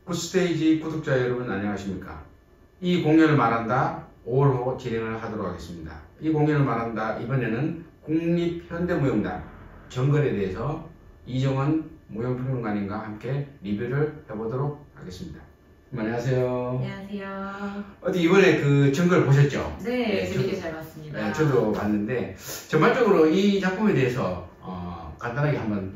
굿스테이지 구독자 여러분 안녕하십니까. 이 공연을 말한다 5월호 진행을 하도록 하겠습니다. 이 공연을 말한다 이번에는 국립현대무용단 정글에 대해서 이정원 무용평론가님과 함께 리뷰를 해보도록 하겠습니다. 안녕하세요. 안녕하세요. 어디 이번에 그 정글 보셨죠? 네, 재밌게 잘 봤습니다. 네, 저도 봤는데 전반적으로 이 작품에 대해서 간단하게 한번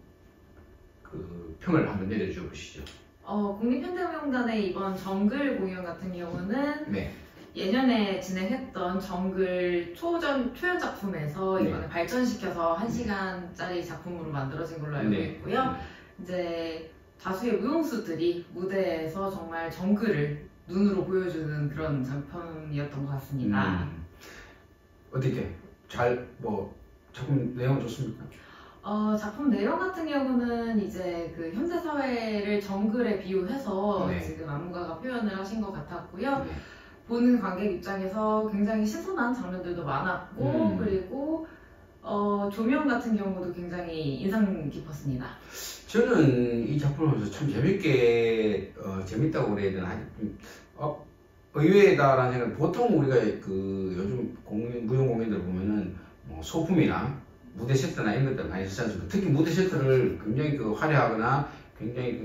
그 평을 한번 내려줘 보시죠. 국립현대무용단의 이번 정글 공연 같은 경우는 네. 예년에 진행했던 정글 초연 작품에서 네. 이번에 발전시켜서 1시간짜리 작품으로 만들어진 걸로 알고 네. 있고요. 이제 다수의 무용수들이 무대에서 정말 정글을 눈으로 보여주는 그런 작품이었던 것 같습니다. 어떻게 작품 내용은 좋습니까? 작품 내용 같은 경우는 이제 그 현대 사회를 정글에 비유해서 네. 지금 안무가가 표현을 하신 것 같았고요. 네. 보는 관객 입장에서 굉장히 신선한 장면들도 많았고 그리고 조명 같은 경우도 굉장히 인상 깊었습니다. 저는 이 작품을 보면서 참 재밌다고 그래야 되나 의외다라는 생각. 보통 우리가 그 요즘 무용 공연들 보면은 소품이나 무대 세트나 이런 것들 많이 쓰지 않습니까? 특히 무대 세트를 굉장히 화려하거나 굉장히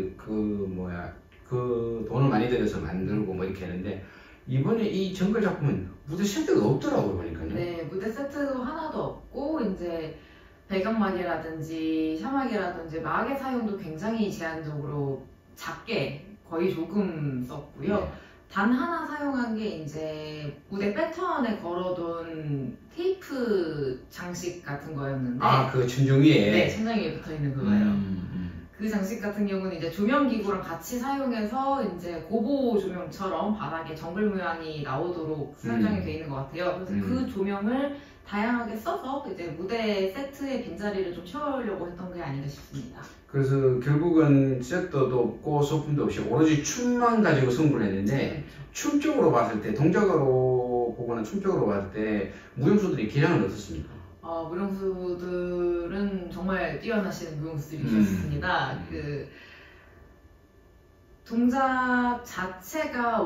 돈을 많이 들여서 만들고 뭐 이렇게 하는데 이번에 이 정글 작품은 무대 세트가 없더라고요, 보니까요. 네, 무대 세트도 하나도 없고 이제 배경막이라든지 샤막이라든지 막의 사용도 굉장히 제한적으로 작게 거의 조금 썼고요. 네. 단 하나 사용한 게 이제 무대 패턴에 걸어둔 테이프 장식 같은 거였는데 그 천정 위에? 네, 천장 위에 붙어 있는 그거예요. 그 장식 같은 경우는 이제 조명 기구랑 같이 사용해서 이제 고보 조명처럼 바닥에 정글 모양이 나오도록 설정이 되어 있는 것 같아요. 그래서 그 조명을 다양하게 써서 이제 무대 세트의 빈자리를 좀 채우려고 했던 게 아닌가 싶습니다. 그래서 결국은 세트도 없고 소품도 없이 오로지 춤만 가지고 승부를 했는데 춤적으로 봤을 때, 동작으로 보거나 춤적으로 봤을 때 무용수들이 기량은 어떻습니까? 무용수들은 정말 뛰어나신 무용수들이셨습니다. 그 동작 자체가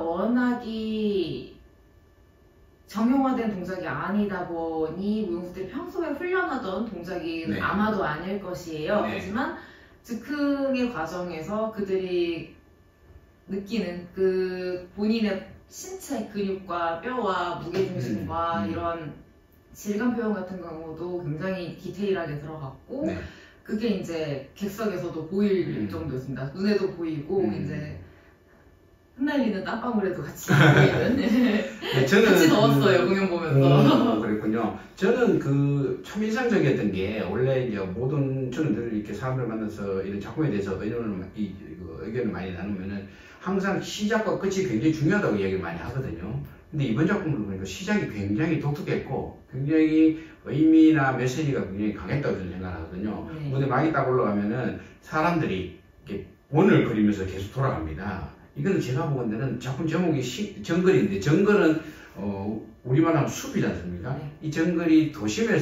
워낙이 정형화된 동작이 아니다 보니 무용수들이 평소에 훈련하던 동작이 네. 아마도 아닐 것이에요. 네. 하지만 즉흥의 과정에서 그들이 느끼는 그 본인의 신체 근육과 뼈와 무게중심과 이런 질감 표현 같은 경우도 굉장히 디테일하게 들어갔고 네. 그게 이제 객석에서도 보일 정도였습니다. 눈에도 보이고 이제 흩날리는 땀방울에도 같이 보이는 네, 저는 같이 더웠어요 공연 보면서. 그랬군요. 저는 참 인상적이었던 게 원래 이제 저는 늘 이렇게 사람들 만나서 이런 작품에 대해서 의견을 많이 나누면은 항상 시작과 끝이 굉장히 중요하다고 이야기를 많이 하거든요. 근데 이번 작품을 보니까 시작이 굉장히 독특했고 굉장히 의미나 메시지가 굉장히 강했다고 저는 생각하거든요. 네. 무대 막이 딱 올라가면은 사람들이 이렇게 원을 그리면서 계속 돌아갑니다. 이거는 제가 보건대는 작품 제목이 정글인데 정글은 우리말 하면 숲이지 않습니까? 네. 이 정글이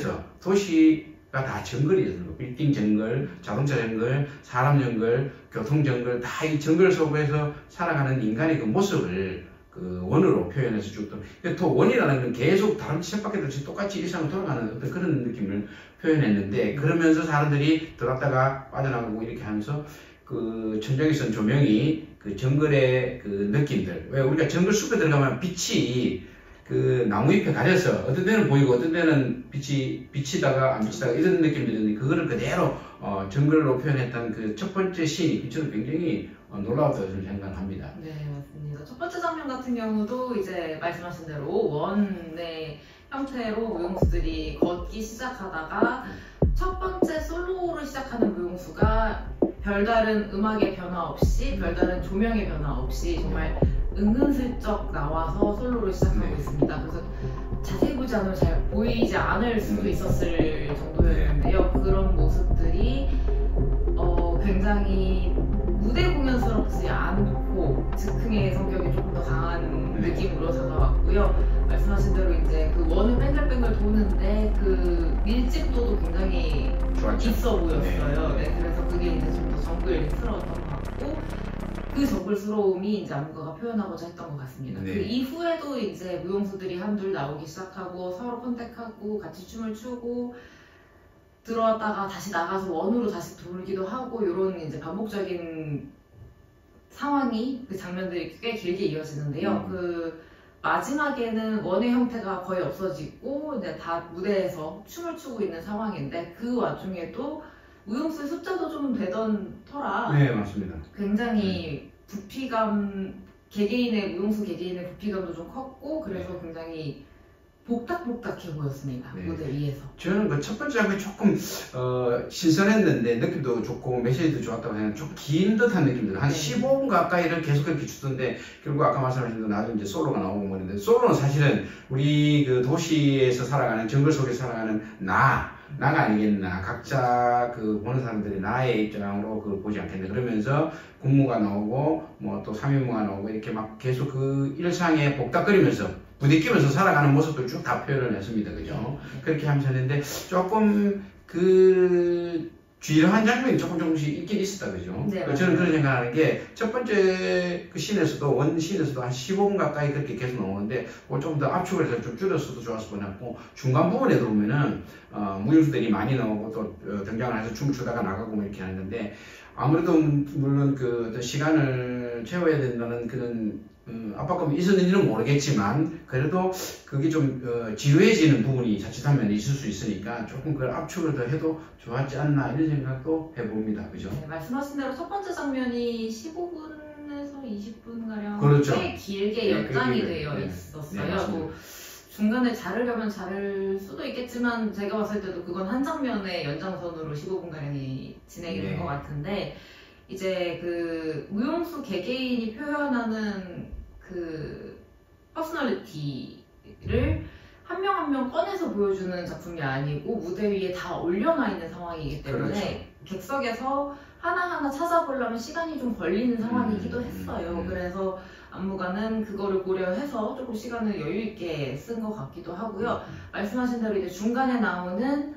도시가 다 정글이잖아요. 빌딩 정글, 자동차 정글, 사람 정글, 교통 정글, 다 이 정글 속에서 살아가는 인간의 그 모습을 원으로 표현해서 쭉 또 원이라는 건 계속 다른 쳇바퀴 돌듯이 똑같이 일상을 돌아가는 어떤 그런 느낌을 표현했는데 그러면서 사람들이 들어갔다가 빠져나가고 이렇게 하면서 그 천정에 선 조명이 그 정글의 그 느낌들, 왜 우리가 정글 숲에 들어가면 빛이 그 나무 잎에 가려서 어떤 데는 보이고 어떤 데는 빛이 비치다가 안 비치다가 이런 느낌들이 있는데 그거를 그대로 정글로 표현했던 그 첫 번째 씬이 저는 굉장히 놀라웠다고 저는 생각합니다. 네, 맞습니다. 첫 번째 장면 같은 경우도 이제 말씀하신 대로 원의 형태로 무용수들이 걷기 시작하다가 첫 번째 솔로로 시작하는 무용수가 별다른 음악의 변화 없이 별다른 조명의 변화 없이 정말 은근슬쩍 나와서 솔로를 시작하고 있습니다. 그래서 자세히 보지 않으면 잘 보이지 않을 수도 있었을 정도였는데요. 그런 모습들이 굉장히 무대 공연스럽지 않고 즉흥의 성격이 조금 더 강한 느낌으로 다가왔고요. 말씀하신 대로 이제 그 원을 뱅글뱅글 도는데 그 밀집도도 굉장히 좋았죠. 있어 보였어요. 네, 그래서 그게 이제 좀 더 정글스러웠던 것 같고 그 정글스러움이 이제 안무가가 표현하고자 했던 것 같습니다. 네. 그 이후에도 이제 무용수들이 한둘 나오기 시작하고 서로 컨택하고 같이 춤을 추고 들어왔다가 다시 나가서 원으로 다시 돌기도 하고 이런 이제 반복적인 상황이 그 장면들이 꽤 길게 이어지는데요. 그 마지막에는 원의 형태가 거의 없어지고 이제 다 무대에서 춤을 추고 있는 상황인데 그 와중에도 무용수의 숫자도 좀 되던 터라 네, 맞습니다. 굉장히 부피감 개개인의 무용수 개개인의 부피감도 좀 컸고 그래서 네. 굉장히 복닥복닥해 보였습니다. 네. 무대 위에서. 저는 그 첫 번째 장면이 조금 신선했는데 느낌도 좋고 메시지도 좋았다고 해요. 좀 긴 듯한 느낌들. 한 네. 15분 가까이를 계속 그렇게 주던데 결국 아까 말씀하신 대로 나중에 이제 솔로가 나오고 그러는데 솔로는 사실은 우리 그 도시에서 살아가는 정글 속에서 살아가는 나가 아니겠나. 각자 그 보는 사람들이 나의 입장으로 그걸 보지 않겠나. 그러면서 군무가 나오고 뭐 또 3인무가 나오고 이렇게 막 계속 그 일상에 복닥거리면서 부딪히면서 살아가는 모습도 쭉 다 표현을 했습니다. 그죠? 그렇게 하면서 했는데 조금 그 쥐러한 장면이 조금씩 있긴 있었다. 그죠? 네, 저는 그런 생각하는 게 첫 번째 그 씬에서도 원 씬에서도 한 15분 가까이 그렇게 계속 나오는데 좀 더 압축을 해서 좀 줄였어도 좋았을 뻔했고 중간 부분에도 보면은 무용수들이 많이 나오고 또 등장을 해서 춤을 추다가 나가고 뭐 이렇게 하는 건데 아무래도 물론 그 시간을 채워야 된다는 그런 압박감이 있었는지는 모르겠지만 그래도 그게 좀 지루해지는 부분이 자칫하면 있을 수 있으니까 조금 그걸 압축을 더 해도 좋았지 않나 이런 생각도 해봅니다. 그죠? 네, 말씀하신 대로 첫 번째 장면이 15분에서 20분가량 그렇죠. 꽤 길게 연장이 네, 되어 네. 있었어요. 네, 맞습니다. 뭐 중간에 자르려면 자를 수도 있겠지만 제가 봤을 때도 그건 한 장면의 연장선으로 15분가량이 진행이 된 네. 것 같은데 이제 그 무용수 개개인이 표현하는 그 퍼스널리티를 한 명 한 명 꺼내서 보여주는 작품이 아니고 무대 위에 다 올려놔 있는 상황이기 때문에 그렇죠. 객석에서 하나하나 찾아보려면 시간이 좀 걸리는 상황이기도 했어요. 그래서 안무가는 그거를 고려해서 조금 시간을 여유 있게 쓴 것 같기도 하고요. 말씀하신 대로 이제 중간에 나오는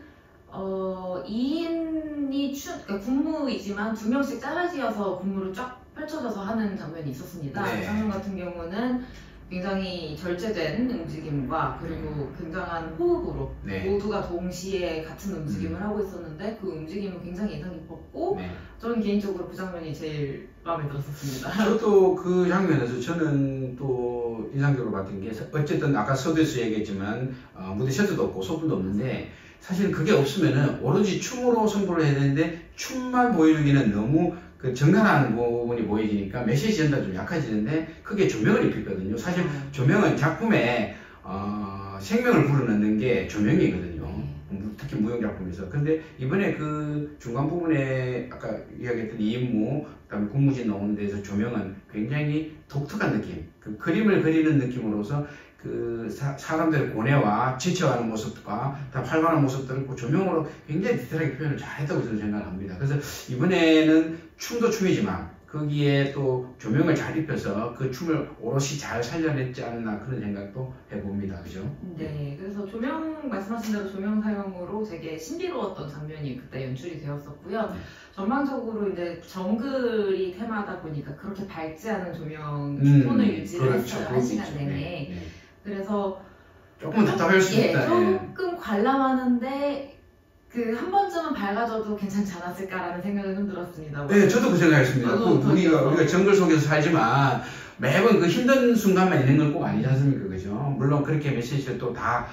2인이 그러니까 군무이지만 2명씩 잘라지어서 군무를 쫙 펼쳐져서 하는 장면이 있었습니다. 네. 그 장면 같은 경우는 굉장히 절제된 움직임과 그리고 굉장한 호흡으로 네. 모두가 동시에 같은 움직임을 하고 있었는데 그 움직임은 굉장히 인상 깊었고 네. 저는 개인적으로 그 장면이 제일 마음에 들었었습니다. 저도 그 장면에서 저는 또 인상적으로 봤던 게 어쨌든 아까 서두에서 얘기했지만 무대 셔츠도 없고 소품도 없는데 사실 그게 없으면은 오로지 춤으로 승부를 해야 되는데 춤만 보여주기는 너무 그 정갈한 부분이 보여지니까 메시지 전달 좀 약해지는데 그게 조명을 입혔거든요. 사실 조명은 작품에 생명을 불어넣는 게 조명이거든요. 특히 무용작품에서. 근데 이번에 그 중간 부분에 아까 이야기했던 이인무, 그다음에 군무진 나오는 데서 조명은 굉장히 독특한 느낌, 그 그림을 그리는 느낌으로서 그 사람들의 고뇌와 지쳐가는 모습과 다 활발한 모습들을 그 조명으로 굉장히 디테일하게 표현을 잘했다고 저는 생각합니다. 그래서 이번에는 춤도 춤이지만 거기에 또 조명을 잘 입혀서 그 춤을 오롯이 잘 살려냈지 않나 그런 생각도 해봅니다. 그죠? 네, 그래서 조명 말씀하신 대로 조명 사용으로 되게 신비로웠던 장면이 그때 연출이 되었었고요. 전반적으로 이제 정글이 테마다 보니까 그렇게 밝지 않은 조명 톤을 유지를 그렇죠. 했어요. 한 시간 있죠. 내내. 네. 그래서 조금 답답할 수 있다. 조금 관람하는데 그 한 번쯤은 밝아져도 괜찮지 않았을까라는 생각은 좀 들었습니다. 네, 저도 그 생각했습니다. 저도 우리가 정글 속에서 살지만 매번 그 힘든 순간만 있는 건 꼭 아니지 않습니까? 그죠? 물론 그렇게 메시지를 또 다,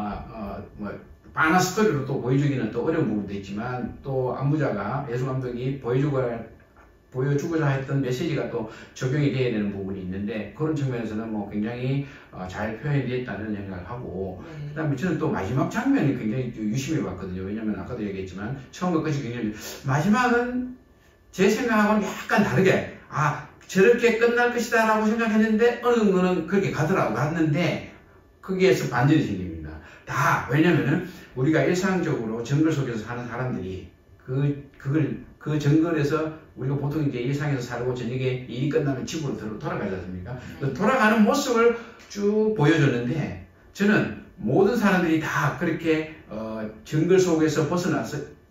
빤한 스토리로 또 보여주기는 또 어려운 부분도 있지만 또 안무자가 예술감독이 보여주고자 했던 메시지가 또 적용이 돼야 되는 부분이 있는데 그런 측면에서는 뭐 굉장히 잘 표현이 됐다는 생각을 하고 그 다음에 저는 또 마지막 장면이 굉장히 유심히 봤거든요. 왜냐면 아까도 얘기했지만 처음과 끝이 굉장히 마지막은 제 생각하고는 약간 다르게 저렇게 끝날 것이다 라고 생각했는데 어느 정도는 그렇게 갔는데 거기에서 반전이 생깁니다. 왜냐면은 우리가 일상적으로 정글 속에서 사는 사람들이 그 정글에서 우리가 보통 이제 일상에서 살고 저녁에 일이 끝나면 집으로 돌아가지 않습니까? 돌아가는 모습을 쭉 보여줬는데 저는 모든 사람들이 다 그렇게 정글 속에서 벗어나서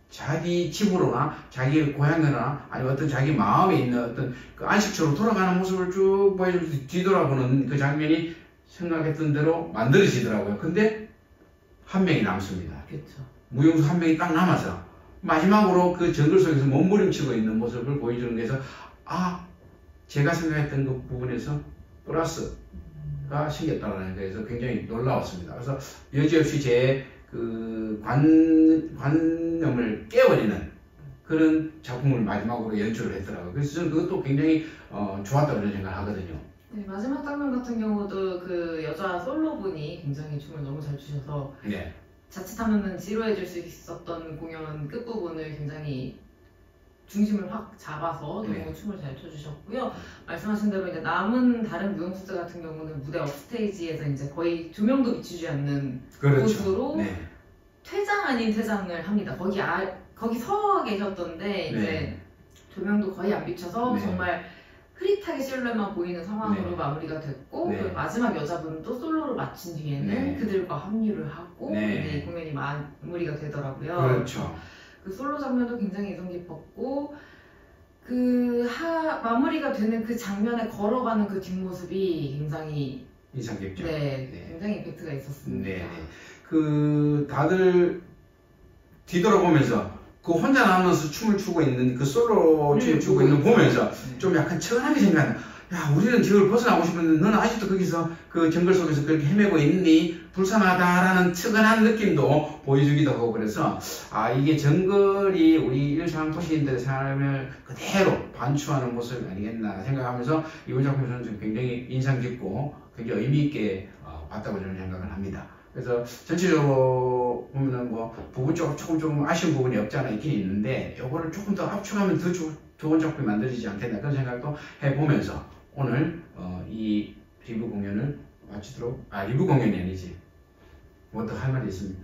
자기 집으로나 자기 고향이나 아니면 어떤 자기 마음에 있는 어떤 그 안식처로 돌아가는 모습을 쭉 보여주면서 뒤돌아보는 그 장면이 생각했던 대로 만들어지더라고요. 근데 한 명이 남습니다. 그렇죠. 무용수 한 명이 딱 남아서 마지막으로 그 정글 속에서 몸부림치고 있는 모습을 보여주는 데서 제가 생각했던 그 부분에서 플러스가 생겼다는 거에서 굉장히 놀라웠습니다. 그래서 여지없이 제 그 관념을 깨버리는 그런 작품을 마지막으로 연출을 했더라고요. 그래서 저는 그것도 굉장히 좋았다고 저는 생각하거든요. 네, 마지막 장면 같은 경우도 그 여자 솔로분이 굉장히 춤을 너무 잘 추셔서 네. 자칫하면 지루해질 수 있었던 공연 끝부분을 굉장히 중심을 확 잡아서 너무 네. 춤을 잘 춰주셨고요. 말씀하신 대로 이제 남은 다른 무용수들 같은 경우는 무대 업스테이지에서 이제 거의 조명도 비추지 않는 그렇죠. 곳으로 네. 퇴장 아닌 퇴장을 합니다. 거기 서 계셨던데 이제 네. 조명도 거의 안 비춰서 네. 정말 흐릿하게 실루엣만 보이는 상황으로 네. 마무리가 됐고 네. 그 마지막 여자분도 솔로를 마친 뒤에는 네. 그들과 합류를 하고 네. 이제 이 공연이 마무리가 되더라고요. 그렇죠. 그 솔로 장면도 굉장히 인상 깊었고 마무리가 되는 그 장면에 걸어가는 그 뒷모습이 굉장히 인상 깊죠. 네, 굉장히 임팩트가 있었습니다. 네. 그 다들 뒤돌아보면서 그 혼자 남아서 춤을 추고 있는 그 솔로 춤을 추고 있는 거 보면서 좀 약간 처근하게 생각하는. 야, 우리는 지금 벗어나고 싶은데 너는 아직도 거기서 그 정글 속에서 그렇게 헤매고 있니? 불쌍하다라는 측은한 느낌도 보여주기도 하고 그래서 이게 정글이 우리 일상 도시인들의 삶을 그대로 반추하는 모습이 아니겠나 생각하면서 이번 작품에서는 좀 굉장히 인상 깊고 굉장히 의미 있게 봤다고 저는 생각을 합니다. 그래서 전체적으로 보면은 뭐 부분 쪽으로 조금 아쉬운 부분이 없지 않아 있긴 있는데 요거를 조금 더 압축하면 더 좋은 작품이 만들어지지 않겠나 그런 생각도 해보면서 오늘 이 리뷰 공연을 마치도록 리뷰 공연이 아니지 뭐 더 할 말이 있습니다.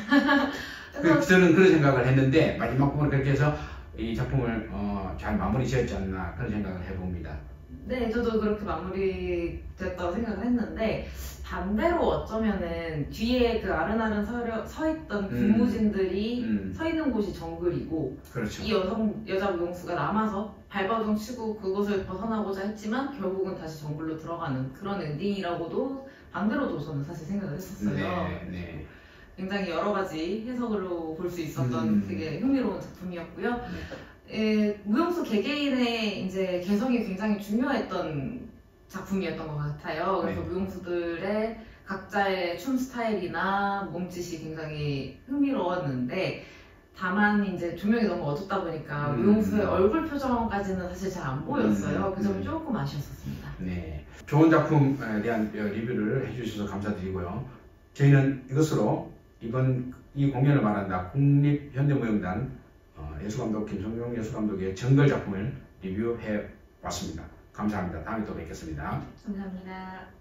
저는 그런 생각을 했는데 마지막 부분을 그렇게 해서 이 작품을 잘 마무리 지었지 않나 그런 생각을 해봅니다. 네, 저도 그렇게 마무리됐다고 생각을 했는데 반대로 어쩌면은 뒤에 그 아른아른 서 있던 근무진들이 서 있는 곳이 정글이고 그렇죠. 이 여자 무용수가 남아서 발버둥 치고 그곳을 벗어나고자 했지만 결국은 다시 정글로 들어가는 그런 엔딩이라고도 반대로도 저는 사실 생각을 했었어요. 네, 네. 굉장히 여러 가지 해석으로 볼 수 있었던 되게 흥미로운 작품이었고요. 네. 무용수 개개인의 이제 개성이 굉장히 중요했던 작품이었던 것 같아요. 그래서 네. 무용수들의 각자의 춤 스타일이나 몸짓이 굉장히 흥미로웠는데 다만 이제 조명이 너무 어둡다 보니까 무용수의 얼굴 표정까지는 사실 잘 안 보였어요. 그 점이 조금 아쉬웠었습니다. 네, 좋은 작품에 대한 리뷰를 해주셔서 감사드리고요. 저희는 이것으로 이번 이 공연을 말한다 국립현대무용단 예술감독 김성용 예술감독의 정글 작품을 리뷰해 봤습니다. 감사합니다. 다음에 또 뵙겠습니다. 감사합니다.